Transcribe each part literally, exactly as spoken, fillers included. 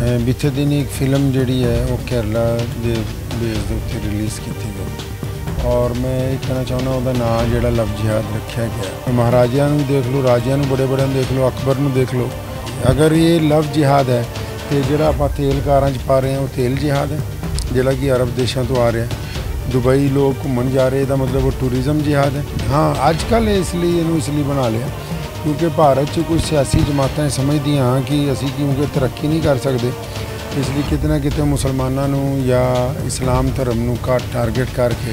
बीते दिन एक फिल्म जी है वो केरला के बेस के उत्ते रिलीज़ की गई और मैं ये कहना चाहना वह नाम जो लव जिहाद रखा गया। महाराजा भी देख लो, राजिया बड़े बड़े देख लो, अकबर में देख लो। अगर ये लव जिहाद है तो जोड़ा आप तेल कारां च पा रहे हैं वो तेल जिहाद है जोड़ा कि अरब देशों तो आ रहा है। दुबई लोग घूमन जा रहे हैं, मतलब वो टूरिज़म जिहाद है। हाँ अजकल इसलिए इनू इसलिए बना लिया क्योंकि भारत च कुछ सियासी जमातें समझदियाँ हाँ कि असी क्योंकि तरक्की नहीं कर सकते, इसलिए कितने ना कितने मुसलमानों या इस्लाम धर्म का टारगेट करके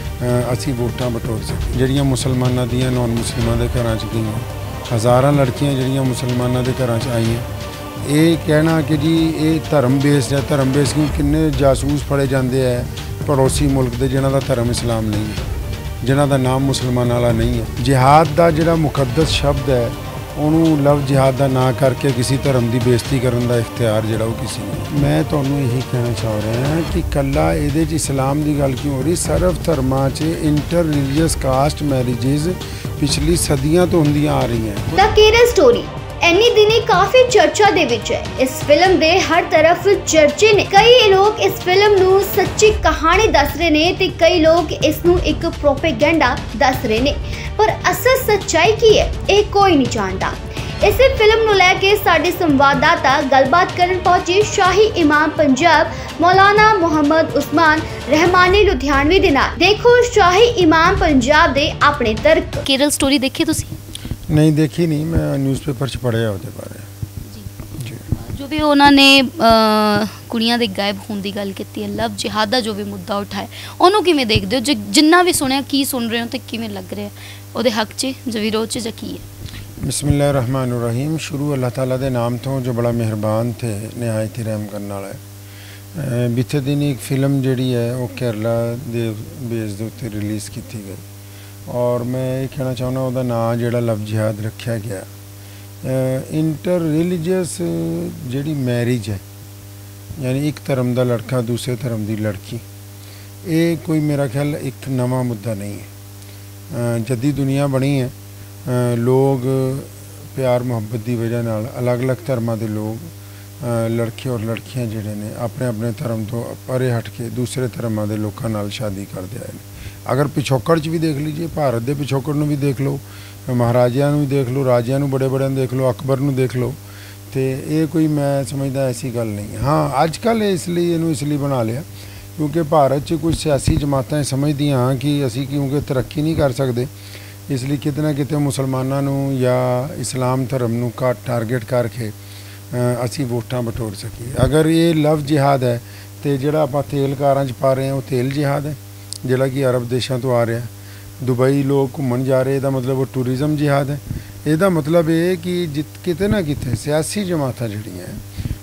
असी वोटां बटोर सकें। जड़ियाँ मुसलमानों दियाँ नॉन मुसलिमां दे घरां च गईयां, हज़ारां लड़कियां जड़ियां मुसलमानों के घरां च आईयां। ये कहना कि जी ये धर्म बेस्ड है, धर्म बेस्ड क्यों किन्ने जासूस फड़े जाते हैं पड़ोसी मुल्क के जिन्हां दा धर्म इस्लाम नहीं है, जिन्हां दा नाम मुसलमान वाला नहीं है। जिहाद का जिहड़ा मुकद्दस शब्द है उन्होंने लव जिहाद का ना करके किसी धर्म की बेइज्जती करने का इख्तियार जोड़ा वो किसी ने। मैं तुहानूं यही कहना चाह रहा हाँ कि कला ये इस्लाम की गल क्यों हो रही, सर्व धर्मां च इंटर रिलीजियस कास्ट मैरिजेज पिछली सदियां तो होंदियां आ रही हैं। द केरल स्टोरी इन्नी दिनी काफी चर्चा दे विच है। इस फिल्म दे हर तरफ चर्चे ने। कई लोग इस फिल्म नू सच्ची कहानी दस रहे ने ते कई लोग इस नू एक प्रोपेगेंडा दस रहे ने, पर असल सच्चाई की है ये कोई नहीं जानता। इसे फिल्म नू लैके साडे संवाददाता गलबात करन पहुंचे शाही इमाम पंजाब मौलाना मुहम्मद उस्मान रहमानी लुधियानवी दे नाल। देखो शाही इमाम पंजाब दे अपने तर्क। केरल स्टोरी देखी तुसी? नहीं देखी नहीं, मैं न्यूज़पेपर च पढ़िया उसके बारे जी। जो भी उन्होंने कुड़ियां दे गायब होने की गल की है, लव जिहाद का जो भी मुद्दा उठाया उन्होंने किमें देखते हो? जो जिन्ना भी सुनिया की सुन रहे हो तो किमें लग रहा है वो हक च जो विरोध च की है? बिस्मिल्लाहिर्रहमानिर्रहीम। शुरू अल्लाह ताला दे नाम तो जो बड़ा मेहरबान थे, नहायत ही रहम करने वाला है। बीते दिन एक फिल्म जी है वो केरला के बेस के उत्ते रिलीज़ की गई और मैं ये कहना चाहना वह नाम जोड़ा लव जिहाद रखा गया। इंटर रिलीजियस जी मैरिज है, यानी एक धर्म का लड़का दूसरे धर्म की लड़की, ये कोई मेरा ख्याल एक नवा मुद्दा नहीं है। जदी दुनिया बनी है, लोग प्यार मुहब्बत की वजह नाल अलग अलग धर्मां के लोग लड़के और लड़कियां जिहड़े ने अपने अपने धर्म तो परे हट के दूसरे धर्मां के लोगों नाल शादी करते आए। अगर पिछोकड़ च भी देख लीजिए, भारत के पिछोकड़ में भी देख लो, महाराजिया भी देख लो, राजिया बड़े बड़े देख लो, अकबर में देख लो, तो ये कोई मैं समझदा ऐसी गल नहीं है। हाँ अजकल इसलिए इनू इसलिए बना लिया क्योंकि भारत च कुछ सियासी जमातें समझदियाँ हाँ कि असी क्योंकि तरक्की नहीं कर सकते, इसलिए कितने ना कितने मुसलमानों या इस्लाम धर्म का टारगेट करके असी वोटां बटोर सकी। अगर ये लव जिहाद है तो जोड़ा आप तेल कारां च पा रहे हैं वो तेल जिहाद है जोड़ा कि अरब देशों तो आ रहा है। दुबई लोग घूमन जा रहे हैं, मतलब वो टूरिज़म जिहाद है। यदा मतलब ये कि जित किते ना किते सियासी जमात जड़ियाँ हैं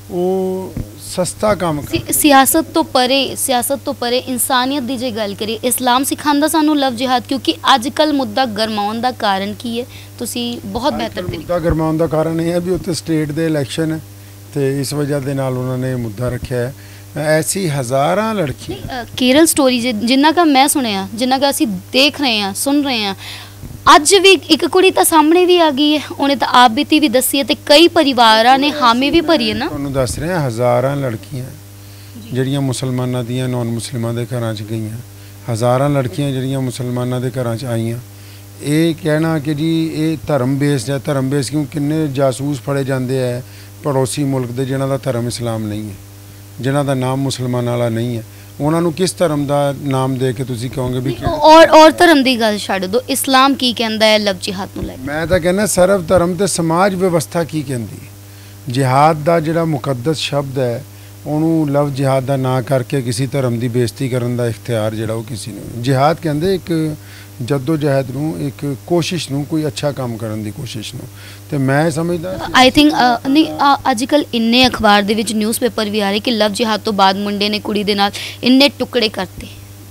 वो सस्ता काम सी, सियासत तो परे सियासत तो परे इंसानियत की जे गल करिए, इस्लाम सिखांदा सानू लव जिहाद क्योंकि अजकल मुद्दा गरमाउण का कारण की है? तुसी बहुत बेहतर मुद्दा गरमाउण का कारण यह है भी उत्ते स्टेट के इलैक्शन है तो इस वजह के नाल उन्होंने मुद्दा रखा है। ऐसी हज़ारां लड़की केरल स्टोरी जिन्ना का मैं सुनिया, जिन्ना का असी देख रहे हैं सुन रहे हैं, अज भी एक कुड़ी तो सामने भी आ गई है, उन्हें तो आप बीती भी दसी है तो कई परिवार ने हामी भी भरी है ना। तुहानूं दस रहे हैं हज़ारां लड़कियां जड़ियां मुसलमानां दियां नॉन मुसलिमां दे घरां च गईयां, हज़ारां लड़कियां जड़ियां मुसलमानां दे घरां च आईयां। ये कहना कि जी ये धर्म बेस्ड है, धर्म बेस्ड क्यों किन्ने जासूस फड़े जाते हैं पड़ोसी मुल्क के जिन्हां दा धर्म इस्लाम नहीं है, जिन्हां दा नाम मुसलमान वाला नहीं है, उन्होंने किस धर्म का नाम दे के तुसी कहोगे भी और और धर्म की गल छड्ड दो, इस्लाम की कहता है लव जिहाद नूं लैके? मैं तो कहना सर्व धर्म तो समाज व्यवस्था की कहती है। जिहाद का जिहड़ा मुकद्दस शब्द है उन्होंने लव जिहाद का ना करके किसी धर्म की बेइज्जती करने का इख्तियार जोड़ा वो किसी ने। जिहाद कहते एक जद्दोजहद नूं, एक कोशिश नूं, कोई अच्छा काम करने की कोशिश नूं, ते मैं समझदा आई थिंक नहीं अजकल इन्ने अखबार दे विच न्यूज़पेपर भी आ रहे कि लव जिहाद तो बाद मुंडे ने कुड़ी दे नाल इन्ने टुकड़े करते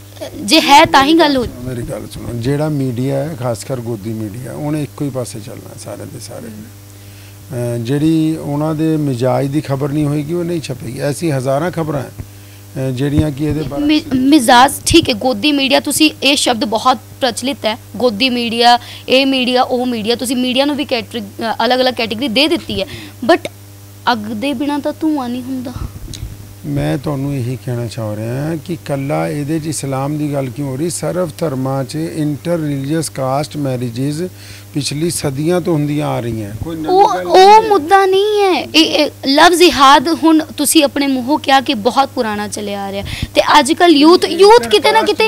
जे है तां ही गल हो। मेरी गल सुनो, जिहड़ा मीडिया है खासकर गोदी मीडिया उन्हें एक ही पासे चलना सारे दे सारे, जिहड़ी उन्हां दे मिजाज की खबर नहीं होएगी वो नहीं छपेगी। ऐसी हज़ारां खबरां हैं ਜਿਹੜੀਆਂ कि ये मिजाज ठीक है। गोदी मीडिया तुसी ये शब्द बहुत प्रचलित है, गोदी मीडिया ए मीडिया ओ मीडिया, तुसी मीडिया नूं भी कैटरी अलग अलग कैटेगरी दे दी है, बट ਅੱਗ ਦੇ ਬਿਨਾਂ ਤਾਂ ਧੂੰਆਂ ਨਹੀਂ ਹੁੰਦਾ। ਮੈਂ ਤੁਹਾਨੂੰ ਇਹੀ ਕਹਿਣਾ ਚਾਹ ਰਿਹਾ ਕਿ ਕੱਲਾ ਇਹਦੇ 'ਚ ਇਸਲਾਮ ਦੀ ਗੱਲ ਕਿਉਂ ਹੋ ਰਹੀ, ਸਰਵ ਧਰਮਾਂ 'ਚ ਇੰਟਰ ਰਿਲੀਜੀਅਸ ਕਾਸਟ ਮੈਰਿਜਸ ਪਿਛਲੀ ਸਦੀਆਂ ਤੋਂ ਹੁੰਦੀਆਂ ਆ ਰਹੀਆਂ। ਕੋਈ ਉਹ ਉਹ ਮੁੱਦਾ ਨਹੀਂ ਹੈ। ਇਹ ਲਫ਼ਜ਼ ਜਿਹਾਦ ਹੁਣ ਤੁਸੀਂ ਆਪਣੇ ਮੂੰਹੋਂ ਕਿਹਾ ਕਿ ਬਹੁਤ ਪੁਰਾਣਾ ਚੱਲਿਆ ਆ ਰਿਹਾ, ਤੇ ਅੱਜ ਕੱਲ ਯੂਥ ਯੂਥ ਕਿਤੇ ਨਾ ਕਿਤੇ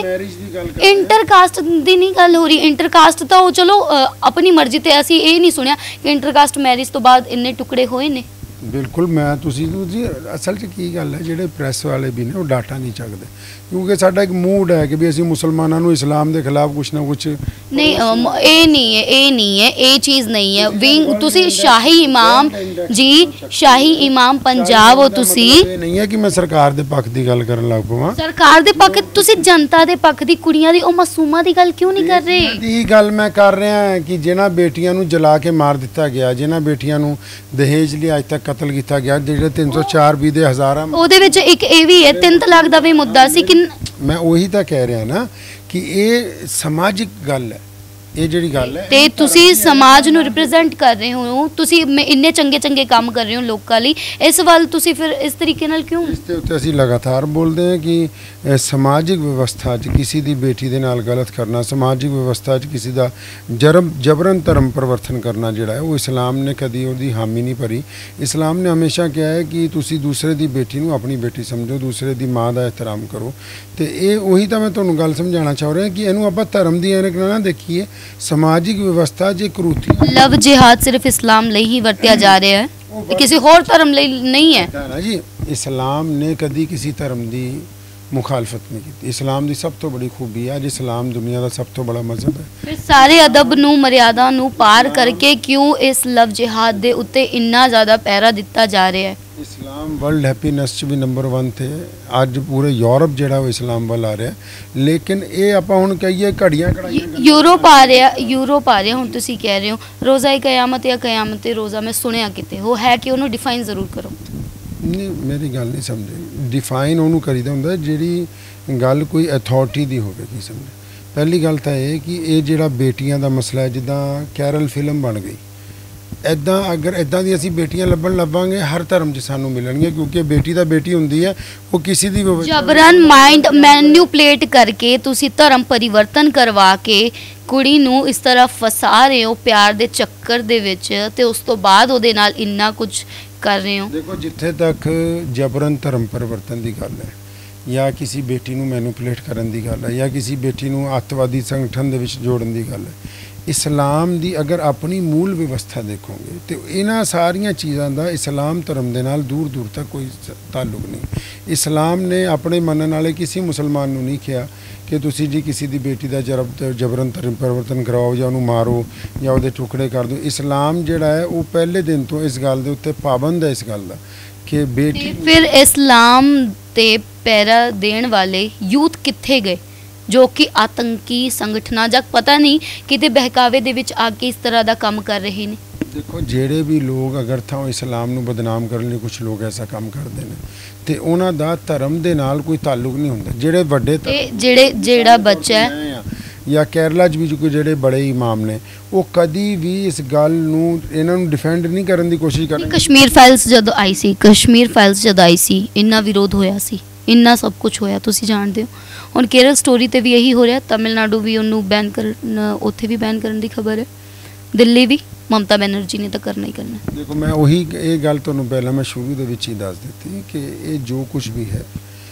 ਇੰਟਰ ਕਾਸਟ ਦੀ ਨਹੀਂ ਗੱਲ ਹੋ ਰਹੀ। ਇੰਟਰ ਕਾਸਟ ਤਾਂ ਉਹ ਚਲੋ ਆਪਣੀ ਮਰਜ਼ੀ ਤੇ, ਅਸੀਂ ਇਹ ਨਹੀਂ ਸੁਣਿਆ ਕਿ ਇੰਟਰ ਕਾਸਟ ਮੈਰਿਜ ਤੋਂ ਬਾਅਦ ਇੰਨੇ ਟੁਕੜੇ ਹੋਏ ਨੇ। ਬਿਲਕੁਲ, ਮੈਂ ਤੁਸੀਂ ਜੀ ਅਸਲ 'ਚ ਕੀ ਗੱਲ ਹੈ, ਜਿਹੜੇ ਪ੍ਰੈਸ ਵਾਲੇ ਵੀ ਨੇ ਉਹ ਡਾਟਾ ਨਹੀਂ ਚੱਕਦੇ, ਕਿਉਂਕਿ ਸਾਡਾ ਇੱਕ ਮੂਡ ਹੈ ਕਿ ਵੀ ਅਸੀਂ ਮੁਸਲਮਾਨਾਂ ਨੂੰ ਇਸਲਾਮ ਦੇ ਖਿਲਾਫ ਕੁਛ ਨਾ ਕੁਛ ਨਹੀਂ। ਇਹ ਨਹੀਂ ਹੈ, ਇਹ ਨਹੀਂ ਹੈ, ਇਹ ਚੀਜ਼ ਨਹੀਂ ਹੈ। ਵਿੰਗ ਤੁਸੀਂ ਸ਼ਾਹੀ ਇਮਾਮ ਜੀ, ਸ਼ਾਹੀ ਇਮਾਮ ਪੰਜਾਬ ਹੋ ਤੁਸੀਂ। ਇਹ ਨਹੀਂ ਹੈ ਕਿ ਮੈਂ ਸਰਕਾਰ ਦੇ ਪੱਖ ਦੀ ਗੱਲ ਕਰਨ ਲੱਗ ਪਵਾਂ। ਸਰਕਾਰ ਦੇ ਪੱਖ ਤੁਸੀਂ ਜਨਤਾ ਦੇ ਪੱਖ ਦੀ, ਕੁੜੀਆਂ ਦੀ, ਉਹ ਮਾਸੂਮਾਂ ਦੀ ਗੱਲ ਕਿਉਂ ਨਹੀਂ ਕਰ ਰਹੇ? ਇਹੀ ਗੱਲ ਮੈਂ ਕਰ ਰਿਹਾ ਕਿ ਜਿਹਨਾਂ ਬੇਟੀਆਂ ਨੂੰ ਜਲਾ ਕੇ ਮਾਰ ਦਿੱਤਾ ਗਿਆ, ਜਿਹਨਾਂ ਬੇਟੀਆਂ ਨੂੰ ਦਹੇਜ ਲਈ ਅੱਜ ਤੱਕ ਕਤਲ ਕੀਤਾ ਗਿਆ, ਜਿਹੜੇ ਤਿੰਨ ਸੌ ਚਾਰ ਵੀ ਦੇ ਹਜ਼ਾਰਾਂ, ਉਹਦੇ ਵਿੱਚ ਇੱਕ ਇਹ ਵੀ ਹੈ ਤਿੰਨ ਤਲਾਕ ਦਾ ਵੀ ਮੁੱਦਾ ਸੀ। ਕਿ ਮੈਂ ਉਹੀ ਤਾਂ ਕਹਿ ਰਿਹਾ ਨਾ ਕਿ ਇਹ ਸਮਾਜਿਕ ਗੱਲ ਹੈ, ਇਹ ਜਿਹੜੀ ਗੱਲ ਹੈ, ਤੇ ਤੁਸੀਂ ਸਮਾਜ ਨੂੰ ਰਿਪਰੈਜ਼ੈਂਟ ਕਰ ਰਹੇ ਹੋ, ਤੁਸੀਂ ਇੰਨੇ ਚੰਗੇ ਚੰਗੇ ਕੰਮ ਕਰ ਰਹੇ ਹੋ ਲੋਕਾਂ ਲਈ, ਇਸ ਵੱਲ ਤੁਸੀਂ ਫਿਰ ਇਸ ਤਰੀਕੇ ਨਾਲ ਕਿਉਂ? ਇਸ ਦੇ ਉੱਤੇ ਅਸੀਂ ਲਗਾਤਾਰ ਬੋਲਦੇ ਹਾਂ ਕਿ ਸਮਾਜਿਕ ਵਿਵਸਥਾ 'ਚ ਕਿਸੇ ਦੀ ਬੇਟੀ ਦੇ ਨਾਲ ਗਲਤ ਕਰਨਾ, ਸਮਾਜਿਕ ਵਿਵਸਥਾ 'ਚ ਕਿਸੇ ਦਾ ਜਰਮ ਜਬਰਨ ਧਰਮ ਪਰਿਵਰਤਨ ਕਰਨਾ ਜਿਹੜਾ ਹੈ, ਉਹ ਇਸਲਾਮ ਨੇ ਕਦੀ ਉਹਦੀ ਹਾਮੀ ਨਹੀਂ ਭਰੀ। ਇਸਲਾਮ ਨੇ ਹਮੇਸ਼ਾ ਕਿਹਾ ਹੈ ਕਿ ਤੁਸੀਂ ਦੂਸਰੇ ਦੀ ਬੇਟੀ ਨੂੰ ਆਪਣੀ ਬੇਟੀ ਸਮਝੋ, ਦੂਸਰੇ ਦੀ ਮਾਂ ਦਾ ਇਹਤਰਾਮ ਕਰੋ। ਤੇ ਇਹ ਉਹੀ ਤਾਂ ਮੈਂ ਤੁਹਾਨੂੰ ਗੱਲ ਸਮਝਾਉਣਾ ਚਾਹ ਰਿਹਾ ਕਿ ਇਹਨੂੰ ਆਪਾਂ ਧਰਮ ਦੀ ਐਨਕ ਨਾਲ ਨਾ ਦੇਖੀਏ, ਸਮਾਜਿਕ ਵਿਵਸਥਾ 'ਚ ਕਰੂਤੀ। ਲਵ ਜਿਹਾਦ ਸਿਰਫ ਇਸਲਾਮ ਲਈ ਹੀ ਵਰਤਿਆ ਜਾ ਰਿਹਾ ਹੈ, ਕਿਸੇ ਹੋਰ ਧਰਮ ਲਈ ਨਹੀਂ ਹੈ ਨਾ ਜੀ। ਇਸਲਾਮ ਨੇ ਕਦੀ ਕਿਸੇ ਧਰਮ ਦੀ ਮੁਖਾਲਫਤ ਨਹੀਂ ਕੀਤੀ। ਇਸਲਾਮ ਦੀ ਸਭ ਤੋਂ ਬੜੀ ਖੂਬੀ ਹੈ, ਅੱਜ ਇਸਲਾਮ ਦੁਨੀਆ ਦਾ ਸਭ ਤੋਂ ਬੜਾ ਮਜ਼ਹਬ ਹੈ। ਫਿਰ ਸਾਰੇ ਅਦਬ ਨੂੰ, ਮਰਿਆਦਾ ਨੂੰ ਪਾਰ ਕਰਕੇ ਕਿਉਂ ਇਸ ਲਵ ਜਿਹਾਦ ਦੇ ਉੱਤੇ ਇੰਨਾ ਜ਼ਿਆਦਾ ਪਹਿਰਾ ਦਿੱਤਾ ਜਾ ਰਿਹਾ ਹੈ? ਇਸਲਾਮ ਵਰਲਡ ਹੈਪੀਨੈਸ 'ਚ ਵੀ ਨੰਬਰ वन थे, ਅੱਜ ਪੂਰੇ ਯੂਰਪ ਜਿਹੜਾ ਉਹ ਇਸਲਾਮ ਵੱਲ ਆ ਰਿਹਾ, ਲੇਕਿਨ ਇਹ ਆਪਾਂ ਹੁਣ ਕਹੀਏ ਘੜੀਆਂ ਘੜਾਈਆਂ ਯੂਰਪ ਆ ਰਿਹਾ, ਯੂਰਪ ਆ ਰਿਹਾ। ਹੁਣ ਤੁਸੀਂ ਕਹਿ ਰਹੇ ਹੋ ਰੋਜ਼ਾ ਕਿਆਮਤ ਜਾਂ ਕਿਆਮਤ ਰੋਜ਼ਾ, ਮੈਂ ਸੁਣਿਆ ਕਿਤੇ ਉਹ ਹੈ ਕਿ ਉਹਨੂੰ ਡਿਫਾਈਨ ਜ਼ਰੂਰ ਕਰੋ। ਨਹੀਂ, ਮੇਰੀ ਗੱਲ ਨਹੀਂ ਸਮਝੇ। ਡਿਫਾਈਨ ਉਹਨੂੰ ਕਰੀਦਾ ਹੁੰਦਾ ਜਿਹੜੀ ਗੱਲ ਕੋਈ ਅਥਾਰਟੀ ਦੀ ਹੋਵੇ ਕਿਸੇ ਨੂੰ। ਪਹਿਲੀ ਗੱਲ ਤਾਂ ਇਹ ਕਿ ਇਹ ਜਿਹੜਾ ਬੇਟੀਆਂ ਦਾ ਮਸਲਾ ਹੈ, ਜਿੱਦਾਂ ਕੈਰਲ ਫਿਲਮ ਬਣ ਗਈ, ਇੱਦਾਂ ਅਗਰ ਇੱਦਾਂ ਦੀ ਅਸੀਂ ਬੇਟੀਆਂ ਲੱਭਣ ਲੱਭਾਂਗੇ ਹਰ ਧਰਮ 'ਚ ਸਾਨੂੰ ਮਿਲਣਗੀਆਂ, ਕਿਉਂਕਿ ਬੇਟੀ ਤਾਂ ਬੇਟੀ ਹੁੰਦੀ ਹੈ, ਉਹ ਕਿਸੇ ਦੀ ਜਬਰਨ ਮਾਈਂਡ ਮੈਨੂਪਲੇਟ ਕਰਕੇ ਤੁਸੀਂ ਧਰਮ ਪਰਿਵਰਤਨ ਕਰਵਾ ਕੇ ਕੁੜੀ ਨੂੰ ਇਸ ਤਰ੍ਹਾਂ ਫਸਾ ਰਹੇ ਹੋ ਪਿਆਰ ਦੇ ਚੱਕਰ ਦੇ ਵਿੱਚ, ਤੇ ਉਸ ਤੋਂ ਬਾਅਦ ਉਹਦੇ ਨਾਲ ਇੰਨਾ ਕੁਝ ਕਰ ਰਹੇ ਹੋ। ਦੇਖੋ, ਜਿੱਥੇ ਤੱਕ ਜਬਰਨ ਧਰਮ ਪਰਿਵਰਤਨ ਦੀ ਗੱਲ ਹੈ, ਜਾਂ ਕਿਸੇ ਬੇਟੀ ਨੂੰ ਮੈਨੂਪਲੇਟ ਕਰਨ ਦੀ ਗੱਲ ਹੈ, ਜਾਂ ਕਿਸੇ ਬੇਟੀ ਨੂੰ ਅੱਤਵਾਦੀ ਸੰਗਠਨ ਦੇ ਵਿੱਚ ਜੋੜਨ ਦੀ ਗੱਲ ਹੈ, ਇਸਲਾਮ ਦੀ ਅਗਰ ਆਪਣੀ ਮੂਲ ਵਿਵਸਥਾ ਦੇਖੋਗੇ ਤੇ ਇਹਨਾਂ ਸਾਰੀਆਂ ਚੀਜ਼ਾਂ ਦਾ ਇਸਲਾਮ ਧਰਮ ਦੇ ਨਾਲ ਦੂਰ ਦੂਰ ਤੱਕ ਕੋਈ ਤਾਲੁਕ ਨਹੀਂ। ਇਸਲਾਮ ਨੇ ਆਪਣੇ ਮੰਨਣ ਵਾਲੇ ਕਿਸੇ ਮੁਸਲਮਾਨ ਨੂੰ ਨਹੀਂ ਕਿਹਾ ਕਿ ਤੁਸੀਂ ਜੀ ਕਿਸੇ ਦੀ ਬੇਟੀ ਦਾ ਜਰਬ ਜਬਰਨ ਧਰਮ ਪਰਿਵਰਤਨ ਕਰਾਓ ਜਾਂ ਉਹਨੂੰ ਮਾਰੋ ਜਾਂ ਉਹਦੇ ਟੁਕੜੇ ਕਰ ਦਿਓ। ਇਸਲਾਮ ਜਿਹੜਾ ਹੈ ਉਹ ਪਹਿਲੇ ਦਿਨ ਤੋਂ ਇਸ ਗੱਲ ਦੇ ਉੱਤੇ ਪਾਬੰਦ ਹੈ, ਇਸ ਗੱਲ ਦਾ ਕਿ ਬੇਟੀ। ਫਿਰ ਇਸਲਾਮ ਤੇ ਪਹਿਰਾ ਦੇਣ ਵਾਲੇ ਯੂਥ ਕਿੱਥੇ ਗਏ ਜੋ ਕਿ ਆਤੰਕੀ ਸੰਗਠਨਾਂ ਜਾਂ ਪਤਾ ਨਹੀਂ ਕਿਤੇ ਬਹਿਕਾਵੇ ਦੇ ਵਿੱਚ ਆ ਕੇ ਇਸ ਤਰ੍ਹਾਂ ਦਾ ਕੰਮ ਕਰ ਰਹੇ ਨੇ? ਦੇਖੋ, ਜਿਹੜੇ ਵੀ ਲੋਕ ਅਗਰ ਤਾਂ ਇਸਲਾਮ ਨੂੰ ਬਦਨਾਮ ਕਰਨ ਲਈ ਕੁਝ ਲੋਕ ਐਸਾ ਕੰਮ ਕਰਦੇ ਨੇ ਤੇ ਉਹਨਾਂ ਦਾ ਧਰਮ ਦੇ ਨਾਲ ਕੋਈ ਤਾਲੁਕ ਨਹੀਂ ਹੁੰਦਾ। ਜਿਹੜੇ ਵੱਡੇ ਤੇ ਜਿਹੜੇ ਜਿਹੜਾ ਬੱਚਾ ਹੈ ਜਾਂ ਕੇਰਲਾ 'ਚ ਵੀ ਕੋਈ ਜਿਹੜੇ ਬੜੇ ਇਮਾਮ ਨੇ, ਉਹ ਕਦੀ ਵੀ ਇਸ ਗੱਲ ਨੂੰ ਇਹਨਾਂ ਨੂੰ ਡਿਫੈਂਡ ਨਹੀਂ ਕਰਨ ਦੀ ਕੋਸ਼ਿਸ਼ ਕਰਦੇ। ਕਸ਼ਮੀਰ ਫਾਈਲਸ ਜਦੋਂ ਆਈ ਸੀ, ਕਸ਼ਮੀਰ ਫਾਈਲਸ ਜਦ ਆਈ ਸੀ, ਇੰਨਾ ਵਿਰੋਧ ਹੋਇਆ ਸੀ, ਇੰਨਾ ਸਭ ਕੁਝ ਹੋਇਆ, ਤੁਸੀਂ ਜਾਣਦੇ ਹੋ। ਹੁਣ ਕੇਰਲ ਸਟੋਰੀ ਤੇ ਵੀ ਇਹੀ ਹੋ ਰਿਹਾ, ਤਮਿਲਨਾਡੂ ਵੀ ਉਹਨੂੰ ਬੈਨ ਕਰਨ, ਉੱਥੇ ਵੀ ਬੈਨ ਕਰਨ ਦੀ ਖਬਰ ਹੈ, ਦਿੱਲੀ ਵੀ ਮਮਤਾ ਬੈਨਰਜੀ ਨੇ ਤਾਂ ਕਰਨਾ ਹੀ ਕਰਨਾ। ਦੇਖੋ, ਮੈਂ ਉਹੀ ਇਹ ਗੱਲ ਤੁਹਾਨੂੰ ਪਹਿਲਾਂ ਮੈਂ ਸ਼ੁਰੂ ਦੇ ਵਿੱਚ ਹੀ ਦੱਸ ਦਿੱਤੀ ਕਿ ਇਹ ਜੋ ਕੁਝ ਵੀ ਹੈ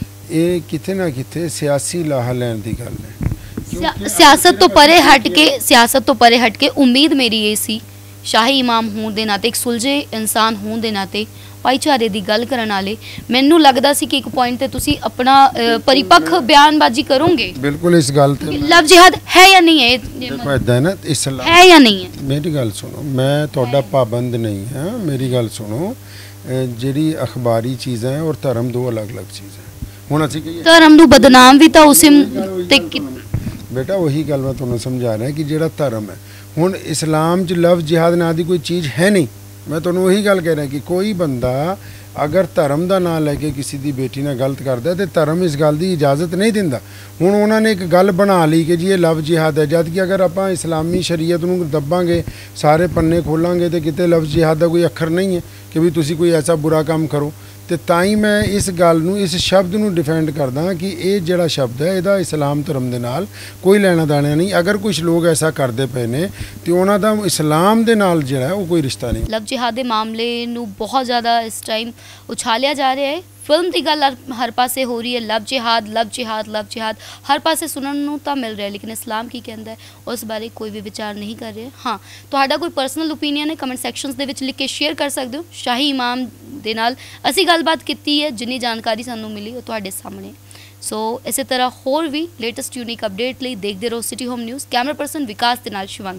ਇਹ ਕਿਤੇ ਨਾ ਕਿਤੇ ਸਿਆਸੀ ਲਾਹਾ ਲੈਣ ਦੀ ਗੱਲ ਹੈ। ਸਿਆਸਤ ਤੋਂ ਪਰੇ ਹਟ ਕੇ ਸਿਆਸਤ ਤੋਂ ਪਰੇ ਹਟ ਕੇ ਉਮੀਦ ਮੇਰੀ ਇਹ ਸੀ, ਸ਼ਾਹੀ ਇਮਾਮ ਹੋਣ ਦੇ ਨਾਤੇ, ਇੱਕ ਸੁਲਝੇ ਇਨਸਾਨ ਹੋਣ ਦੇ ਨਾਤੇ, ਭਾਈਚਾਰੇ ਦੀ ਗੱਲ ਕਰਨ ਵਾਲੇ, ਮੈਨੂੰ ਲੱਗਦਾ ਸੀ ਕਿ ਇੱਕ ਪੁਆਇੰਟ ਤੇ ਤੁਸੀਂ ਆਪਣਾ ਪਰਿਪੱਖ ਬਿਆਨਬਾਜ਼ੀ ਕਰੋਗੇ। ਬਿਲਕੁਲ, ਇਸ ਗੱਲ ਤੇ ਲਵ ਜਿਹਾਦ ਹੈ ਜਾਂ ਨਹੀਂ ਹੈ? ਦੇਖੋ, ਇਦਾਂ ਨਾ, ਇਸਲਾਮ ਹੈ ਜਾਂ ਨਹੀਂ ਹੈ? ਮੇਰੀ ਗੱਲ ਸੁਣੋ, ਮੈਂ ਤੁਹਾਡਾ ਪਾਬੰਦ ਨਹੀਂ ਹਾਂ, ਮੇਰੀ ਗੱਲ ਸੁਣੋ। ਜਿਹੜੀ ਅਖਬਾਰੀ ਚੀਜ਼ਾਂ ਹੈ ਔਰ ਧਰਮ ਦੋ ਅਲੱਗ-ਅਲੱਗ ਚੀਜ਼ਾਂ। ਹੁਣ ਅਸੀਂ ਕਹੀਏ ਧਰਮ ਨੂੰ ਬਦਨਾਮ ਵੀ ਤਾਂ ਉਸੇ ਤੇ ਬੇਟਾ, ਉਹੀ ਗੱਲ ਮੈਂ ਤੁਹਾਨੂੰ ਸਮਝਾ ਰਿਹਾ ਕਿ ਜਿਹੜਾ ਧਰਮ ਹੈ, ਹੁਣ ਇਸਲਾਮ 'ਚ ਲਵ ਜਿਹਾਦ ਨਾਂ ਦੀ ਕੋਈ ਚੀਜ਼ ਹੈ ਨਹੀਂ। ਮੈਂ ਤੁਹਾਨੂੰ ਉਹੀ ਗੱਲ ਕਹਿ ਰਿਹਾ ਕਿ ਕੋਈ ਬੰਦਾ ਅਗਰ ਧਰਮ ਦਾ ਨਾਂ ਲੈ ਕੇ ਕਿਸੇ ਦੀ ਬੇਟੀ ਨਾਲ ਗਲਤ ਕਰਦਾ ਤੇ ਧਰਮ ਇਸ ਗੱਲ ਦੀ ਇਜਾਜ਼ਤ ਨਹੀਂ ਦਿੰਦਾ। ਹੁਣ ਉਹਨਾਂ ਨੇ ਇੱਕ ਗੱਲ ਬਣਾ ਲਈ ਕਿ ਜੀ ਇਹ ਲਵ ਜਿਹਾਦ ਹੈ, ਜਦ ਕਿ ਅਗਰ ਆਪਾਂ ਇਸਲਾਮੀ ਸ਼ਰੀਅਤ ਨੂੰ ਦੱਬਾਂਗੇ, ਸਾਰੇ ਪੰਨੇ ਖੋਲਾਂਗੇ ਤੇ ਕਿਤੇ ਲਵ ਜਿਹਾਦ ਦਾ ਕੋਈ ਅੱਖਰ ਨਹੀਂ ਹੈ ਕਿ ਵੀ ਤੁਸੀਂ ਕੋਈ ਐਸਾ ਬੁਰਾ ਕੰਮ ਕਰੋ। ਤੇ ਤਾਂ ਹੀ ਮੈਂ ਇਸ ਗੱਲ ਨੂੰ, ਇਸ ਸ਼ਬਦ ਨੂੰ ਡਿਫੈਂਡ ਕਰਦਾ ਕਿ ਇਹ ਜਿਹੜਾ ਸ਼ਬਦ ਹੈ ਇਹਦਾ ਇਸਲਾਮ ਧਰਮ ਦੇ ਨਾਲ ਕੋਈ ਲੈਣਾ ਦੇਣਾ ਨਹੀਂ। ਅਗਰ ਕੁਝ ਲੋਕ ਐਸਾ ਕਰਦੇ ਪਏ ਨੇ ਤੇ ਉਹਨਾਂ ਦਾ ਇਸਲਾਮ ਦੇ ਨਾਲ ਜਿਹੜਾ ਉਹ ਕੋਈ ਰਿਸ਼ਤਾ ਨਹੀਂ। ਲਵ ਜਿਹਾਦ ਦੇ ਮਾਮਲੇ ਨੂੰ ਬਹੁਤ ਜ਼ਿਆਦਾ ਇਸ ਟਾਈਮ ਉਛਾਲਿਆ ਜਾ ਰਿਹਾ ਹੈ। ਫਿਲਮ ਦੀ ਗੱਲ ਹਰ ਹਰ ਪਾਸੇ ਹੋ ਰਹੀ ਹੈ, ਲਵ ਜਿਹਾਦ ਲਵ ਜਿਹਾਦ ਲਵ ਜਿਹਾਦ ਹਰ ਪਾਸੇ ਸੁਣਨ ਨੂੰ ਤਾਂ ਮਿਲ ਰਿਹਾ, ਲੇਕਿਨ ਇਸਲਾਮ ਕੀ ਕਹਿੰਦਾ ਹੈ ਉਸ ਬਾਰੇ ਕੋਈ ਵੀ ਵਿਚਾਰ ਨਹੀਂ ਕਰ ਰਿਹਾ। ਹਾਂ, ਤੁਹਾਡਾ ਕੋਈ ਪਰਸਨਲ ਓਪੀਨੀਅਨ ਹੈ ਕਮੈਂਟ ਸੈਕਸ਼ਨਸ ਦੇ ਵਿੱਚ ਲਿਖ ਕੇ ਸ਼ੇਅਰ ਕਰ ਸਕਦੇ ਹੋ। ਸ਼ਾਹੀ ਇਮਾਮ ਦੇ ਨਾਲ ਅਸੀਂ ਗੱਲਬਾਤ ਕੀਤੀ ਹੈ, ਜਿੰਨੀ ਜਾਣਕਾਰੀ ਸਾਨੂੰ ਮਿਲੀ ਉਹ ਤੁਹਾਡੇ ਸਾਹਮਣੇ। ਸੋ ਇਸੇ ਤਰ੍ਹਾਂ ਹੋਰ ਵੀ ਲੇਟੈਸਟ ਯੂਨੀਕ ਅਪਡੇਟ ਲਈ ਦੇਖਦੇ ਰਹੋ city home news. Camera person Vikas ਦੇ ਨਾਲ ਸ਼ਿਵਾਂਗੀ।